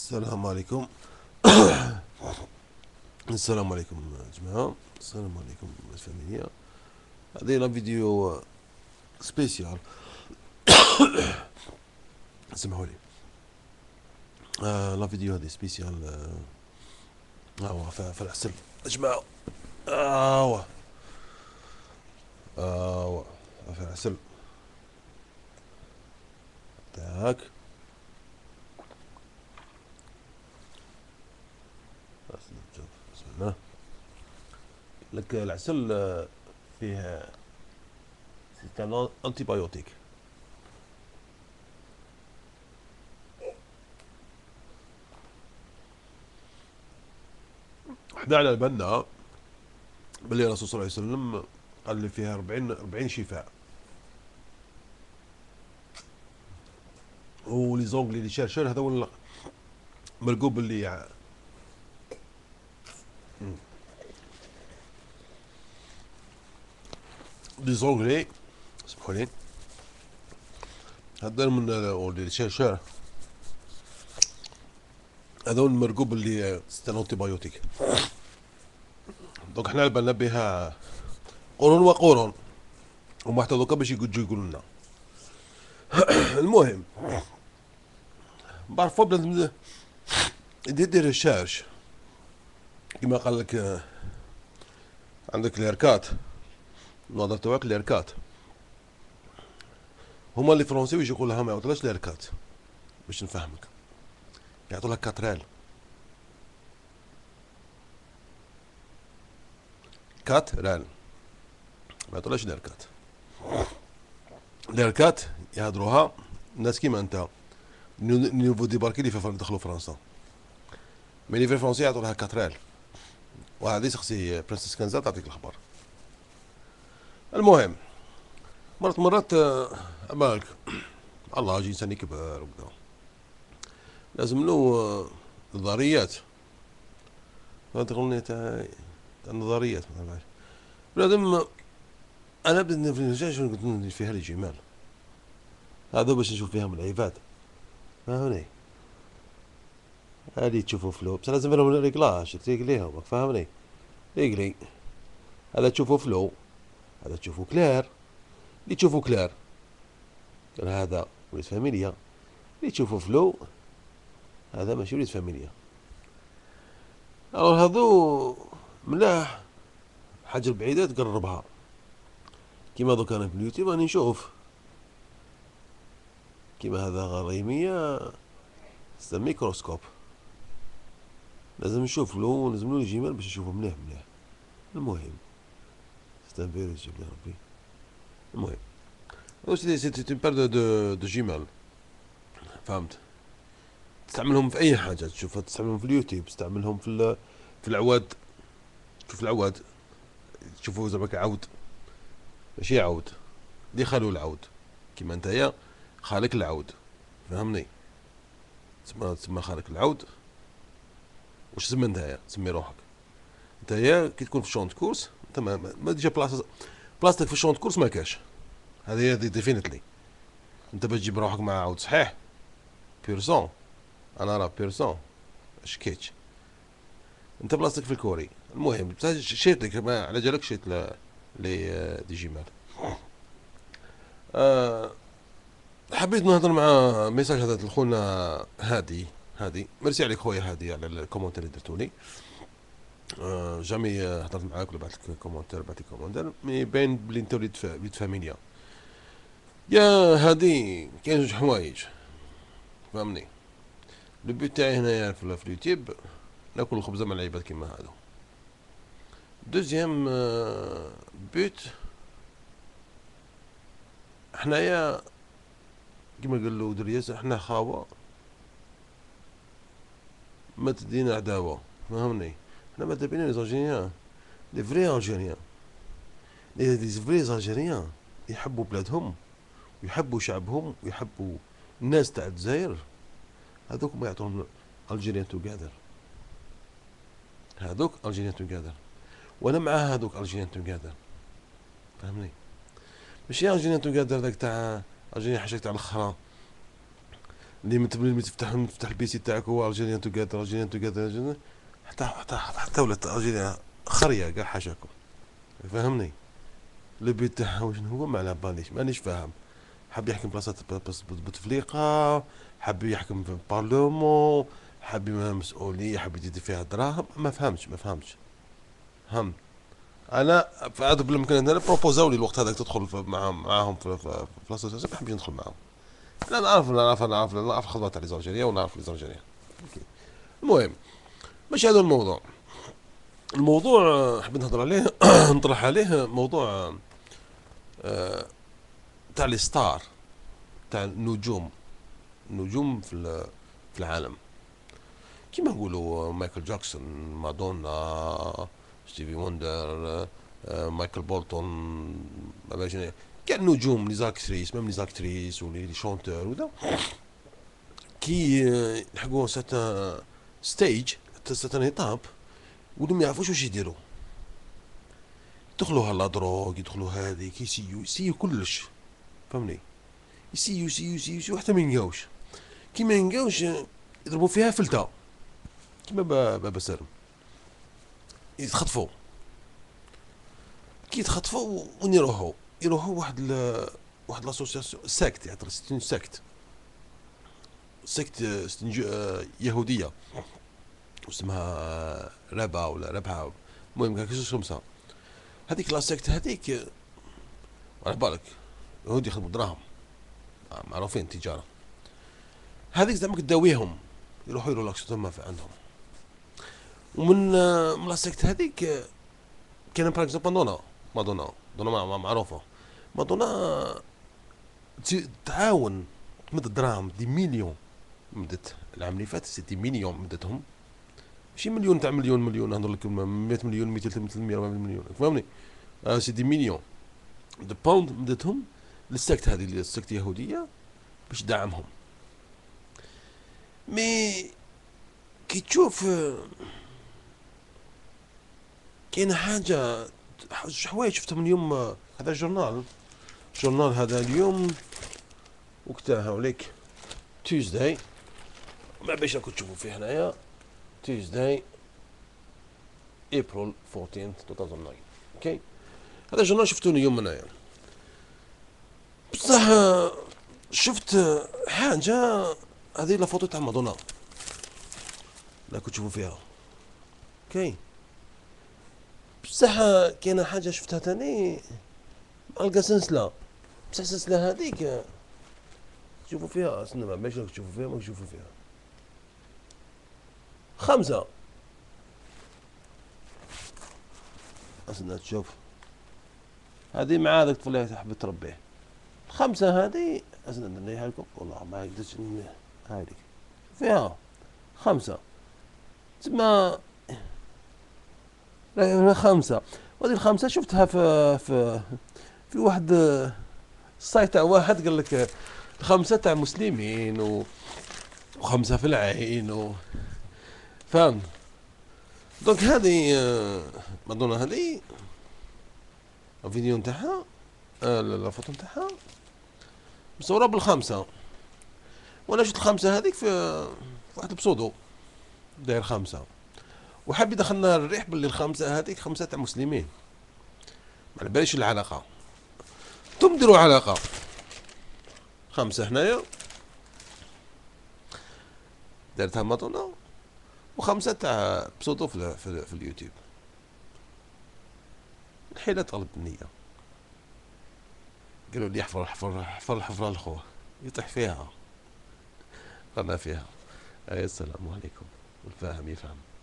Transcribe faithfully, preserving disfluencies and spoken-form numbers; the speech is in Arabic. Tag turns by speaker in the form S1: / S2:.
S1: السلام عليكم. السلام عليكم يا جماعة، السلام عليكم الفاميليا. هذه لا فيديو سبيسيال. اسمحوا لي. آه لا فيديو هذه سبيسيال. آه هو في العسل يا جماعة. آه آه في العسل تاعك. بسم الله. لك العسل آه، فيه سي انتي بايوتيك. حنا على بالنا بلي الرسول صلى الله عليه وسلم قال لي فيها أربعين أربعين شفاء، ولي زونغلي لي شيرشور هذا مرقوب اللي لي زونغلي. اسمحوا لي. هذا من اللي شيرشور هذول مرقوب اللي ستان انتي بايوتيك. دونك حنا بالنا بها قرون وقرون، وما حتى دوكا باش يجوا يقولوا لنا. المهم بعرفوا بنادم يدير دير ريشيرش كيما قال لك. آه، عندك الاركات، النظر تاعك الاركات هما اللي فرونسي ويجي يقول لها ما يعطيلاش الاركات باش نفهمك، يعطوا لها كاتريل. كات رال ما يعطولاش الاركات. الاركات يهدروها الناس كيما انت نيفو ديباركي اللي في دخلوا فرنسا، مي لي في فرونسي يعطوا لها كاتريل. وهذه سقسي برنسس كنزة تعطيك الخبر. المهم مرات مرات آه، بالك الله يجي انسان كبر وكذا لازم له آه، نظريات. هذه الاغنية تاع تاع النظريات مثلا بنادم. انا بدنا في الرجال شنو قلت ندير فيها الجمال هذا باش نشوف فيهم العباد، فاهمني؟ هذه تشوفوا فلو بس لازم لهم ريكلاج تريكليهم، فاهمني؟ ريكلي هذا تشوفوا فلو، هذا تشوفوا كلير. اللي تشوفوا كلير كان هذا وليد فاميليا، اللي تشوفوا فلو هذا ماشي وليد فاميليا. الوغ هذو ملاح حاجة البعيدة تقربها. كيما دوك انا في اليوتيوب راني نشوف كيما هذا غريمية ستا ميكروسكوب، لازم نشوف له لازم له جمال باش نشوفه مليح مليح. المهم ستا فيري جيب لي ربي. المهم سي سي اون بار دو دو دو جمال، فهمت؟ تستعملهم في اي حاجة تشوفها، تستعملهم في اليوتيوب، تستعملهم في ال- في العواد. شوف العواد تشوفوا زعما كعود ماشي عود، دي خالو العود كيما نتايا خالك العود، فهمني؟ تسمى تسمى خالك العود. واش تسمى نتايا؟ تسمي روحك نتايا كي تكون في شونت كورس انت ما, ما ما ديجا بلاصه بلاصتك في الشونت كورس ما كاش. هذه هي ديفينيتلي. انت باش تجيب روحك مع عود صحيح بيرسون، انا راه بيرسون شكيتش انت بلاصتك في الكوري. المهم شيت لك ما على جالك شيت ل- لي آه، دي جيمال. أه حبيت نهضر مع ميساج هذا لخونا هادي. هادي ميرسي عليك خويا هادي على الكومنتير اللي درتولي. أه جامي آه، هضرت معاك ولا بعثت لك كومنتير بعثت لك كومنتير مي باين بلي انت وليد فا- وليد فاميليا. يا هادي كاين جوج حوايج، فهمني؟ لو بوت تاعي هنايا في في اليوتيوب ناكل الخبزه مع العباد كيما هادو. دوزيام آه، بوت حنايا كيما قال له درياس حنا خاوه ما تدينا عداوه، فهمني؟ حنا ماذا بينا لي زالجيريان، لي فري الجيريان، لي لي فري الجيريان يحبوا بلادهم ويحبوا شعبهم ويحبوا الناس تاع الجزائر. هذوك ما يعطوهم الجيريان توغادر، هذوك الجيريان توغادر، وانا مع هذوك الجيريان توغادر، فهمني؟ ماشي الجيريان توغادر ذاك تاع الجيريان حاشاك تاع الاخرى اللي من اللي تفتح تفتح البيسي تاعك هو الجيريان توغيدر الجيريان توغيدر، حتى حتى حتى ولات الجيريان خريه كاع حاشاكم، فهمني. اللي بيت تاعها وشنو هو ما على باليش، مانيش فاهم. حب يحكم بلاصه بس بوتفليقه، حب يحكم في البارلمون، حب مسؤوليه، حب يدير فيها دراهم، ما فهمتش ما فهمتش هم. انا فعاد بالامكان انا بروبوزاو لي الوقت هذاك تدخل معاهم معاهم في في الاسوسياسيون، ما حبيت ندخل معاهم. انا نعرف نعرف نعرف نعرف الخدمه تاع ليزالجيريا ونعرف ليزالجيريا. المهم مش هذا الموضوع. الموضوع آه، حبيت نهضر عليه نطرح عليه موضوع آه، تاع لي ستار، تاع النجوم، النجوم في في العالم، كيما نقولوا مايكل جاكسون، مادونا، ستيفي وندر، آه، مايكل بولتون، ما شنو كاع النجوم، لي زاكتريس، ميم لي زاكتريس ولي شونتور وذا، كي يلحقوا ساتان ستيج، ساتان ايتاب، ولم يعرفوش واش يديروا، يدخلوا هلا دروغ، يدخلوا هذيك، يسيو يسيو كلش، فهمني، يسيو يسيو يسيو, يسيو حتى ما ينقاوش، كي ما ينقاوش يضربوا فيها فلتة، كيما بابا سالم، يتخطفوا، كي يتخطفوا وين يروحوا؟ يروحوا واحد ل... واحد لاسوسياسيون ساكت، يعني سيتون ساكت، ساكت ستنج... يهوديه اسمها ربا ولا ربعه، المهم كان كيسوس خمسه، هذيك لا ساكت هذيك على بالك يهود يخدموا دراهم، معروفين تجاره، هذيك زعما تداويهم، يروحوا يريلاكسوا تما في عندهم. ومن من لا ساكت هذيك كان باغ اكزومبل مادونا، مادونا مادونا معروفه، مادونا تعاون تمد الدراهم دي مليون، مدت العام اللي فات ستين مليون مدتهم، ماشي مليون تاع مليون مليون نهضر لك مية مليون ميتين ثلاثمية مليون، فهمني، آه ستين مليون د باوند مدتهم للسكت هذه، السكت اليهوديه، باش تدعمهم. مي كي تشوف كاين حاجه حوايج شفتهم اليوم، هذا الجورنال، الجورنال هذا اليوم وقتها هاوليك تيوزداي، ما باش راكم تشوفوا فيه هنايا، تيوزداي ابريل أربعطاش ألفين وتسعة، اوكي، هذا الجورنال شفتوني اليوم هنايا، بصح شفت حاجه، هذه لا فوتو تاع مادونا، راكم تشوفوا فيها، اوكي، بصح كاينه حاجه شفتها تاني، القى سلسله، بصح السلسله هذيك تشوفوا فيها، استنى ما باش راك تشوفوا فيها، ما تشوفوا فيها خمسه، استنى تشوف، هذه مع هذاك الطفل اللي تحب تربيه، خمسه هذه، استنى نريها لكم والله ما قدرتش، هذيك فيها خمسه، تسمى خمسه، وهذه الخمسه شفتها في في في واحد السايت تاع واحد قال لك خمسه تاع مسلمين و... وخمسه في العين و... فهمت. دونك هذه مادونا هذه الفيديو نتاعها، آه لا الفوتو نتاعها مصوره بالخمسه، وانا شفت الخمسه هذيك في, في واحد البسودو داير خمسه، وحاب يدخلنا الريح باللي الخمسه هذيك خمسه تاع مسلمين، ما على باليش العلاقه، انتم ديروا علاقه، خمسه هنايا دارتها مادونا، وخمسه تاع بسودو في, في, في اليوتيوب، الحيلة تغلب النية، قالوا لي احفر احفر احفر الحفرة لخوه يطيح فيها، قلنا فيها. أي السلام عليكم، والفاهم يفهم.